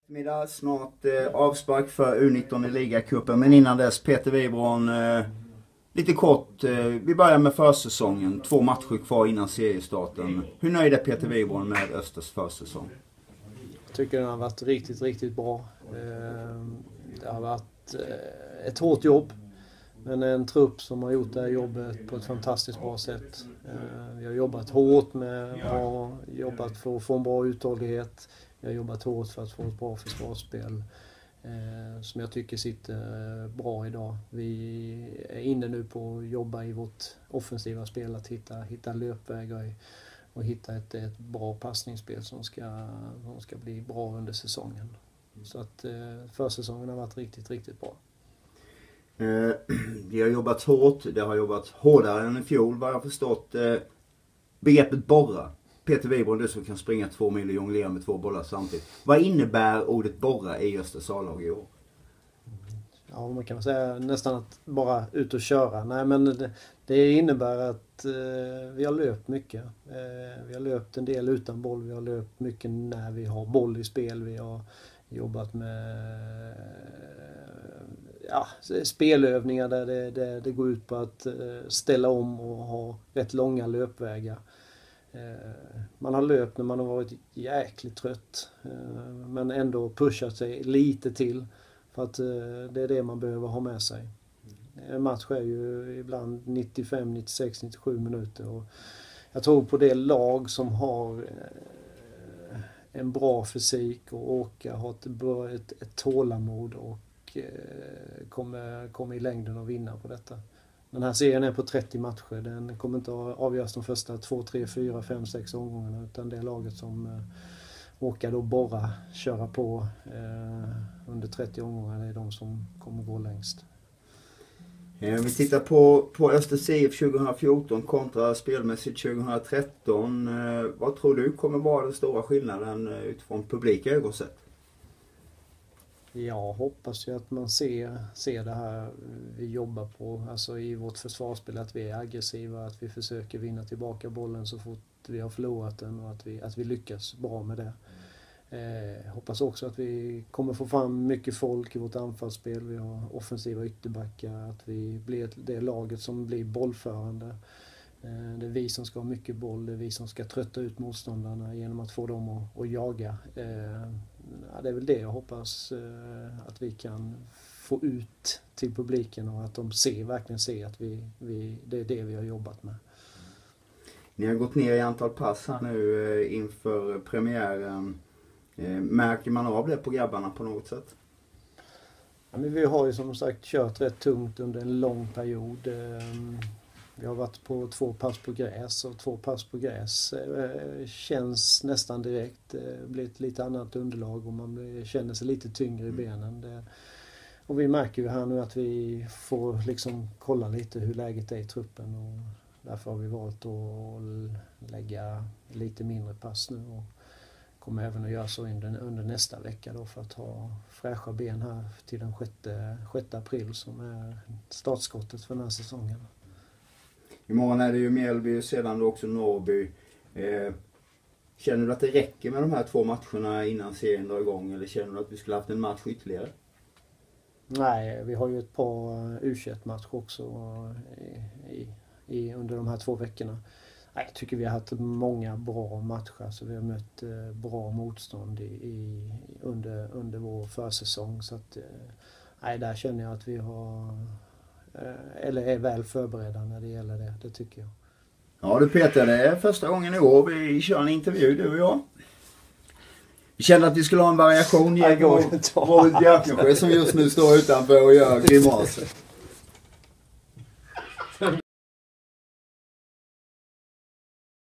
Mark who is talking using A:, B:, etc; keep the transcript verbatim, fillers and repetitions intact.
A: Middag, snart eh, avspark för U nitton i ligacupen, men innan dess Peter Wibron, eh, lite kort, eh, vi börjar med försäsongen, två matcher kvar innan seriestarten. Hur nöjd är Peter Wibron med Östers försäsong?
B: Jag tycker den har varit riktigt, riktigt bra. Eh, det har varit eh, ett hårt jobb, men en trupp som har gjort det här jobbet på ett fantastiskt bra sätt. Eh, vi har jobbat hårt med bra, jobbat för att få en bra uthållighet. Vi har jobbat hårt för att få ett bra försvarsspel eh, som jag tycker sitter bra idag. Vi är inne nu på att jobba i vårt offensiva spel, att hitta, hitta löpvägar och hitta ett, ett bra passningsspel som ska, som ska bli bra under säsongen. Så att eh, försäsongen har varit riktigt, riktigt bra.
A: Eh, vi har jobbat hårt, det har jobbat hårdare än i fjol, vad jag har förstått. Eh, begreppet borra. Peter Wibron, du som kan springa två mil och jonglera med två bollar samtidigt. Vad innebär ordet borra i Östers A-lag i år?
B: Ja, man kan säga nästan att bara ut och köra. Nej, men det, det innebär att eh, vi har löpt mycket. Eh, vi har löpt en del utan boll. Vi har löpt mycket när vi har boll i spel. Vi har jobbat med ja, spelövningar där det, det, det går ut på att eh, ställa om och ha rätt långa löpvägar. Man har löpt när man har varit jäkligt trött, men ändå pushat sig lite till, för att det är det man behöver ha med sig. En match är ju ibland nittiofem, nittiosex, nittiosju minuter, och jag tror på det lag som har en bra fysik och orkar ha ett, ett, ett tålamod och kommer, kommer i längden att vinna på detta. Den här serien är på trettio matcher. Den kommer inte att avgöras de första två, tre, fyra, fem, sex omgångarna, utan det är laget som eh, åker då bara köra på eh, under trettio omgångar. Det är de som kommer gå längst.
A: Eh, vi tittar på, på Östers I F tjugo fjorton kontra spelmässigt tjugo tretton. Eh, vad tror du kommer vara den stora skillnaden eh, utifrån publika ögonsätt?
B: Jag hoppas ju att man ser, ser det här vi jobbar på, alltså i vårt försvarsspel, att vi är aggressiva, att vi försöker vinna tillbaka bollen så fort vi har förlorat den, och att vi, att vi lyckas bra med det. Eh, hoppas också att vi kommer få fram mycket folk i vårt anfallsspel. Vi har offensiva ytterbackar, att vi blir det laget som blir bollförande. Eh, det är vi som ska ha mycket boll, det är vi som ska trötta ut motståndarna genom att få dem att, att jaga. Eh, Ja, det är väl det jag hoppas eh, att vi kan få ut till publiken, och att de ser, verkligen ser att vi, vi, det är det vi har jobbat med.
A: Ni har gått ner i antal pass här nu eh, inför premiären. Eh, märker man av det på grabbarna på något sätt?
B: Ja, men vi har ju som sagt kört rätt tungt under en lång period. Eh, Vi har varit på två pass på gräs, och två pass på gräs eh, känns nästan direkt. Det blir ett lite annat underlag och man blir, känner sig lite tyngre i benen. Det, och vi märker ju här nu att vi får liksom kolla lite hur läget är i truppen, och därför har vi valt att lägga lite mindre pass nu, och kommer även att göra så under, under nästa vecka då, för att ha fräscha ben här till den sjätte april som är startskottet för den här säsongen.
A: Imorgon är det ju Mjällby och sedan då också Norrby. Eh, känner du att det räcker med de här två matcherna innan serien drar igång, eller känner du att vi skulle haft en match ytterligare?
B: Nej, vi har ju ett par U tjugoett-matcher också i, i, i, under de här två veckorna. Nej, jag tycker vi har haft många bra matcher, så vi har mött eh, bra motstånd i, i, under, under vår försäsong. Så att, eh, nej, där känner jag att vi har... eller är väl förberedda när det gäller det, det tycker jag.
A: Ja du Peter, det är första gången i år vi kör en intervju, du och jag. Vi kände att vi skulle ha en variation genom Robert Björkensjö som just nu står utanför och gör grimaser.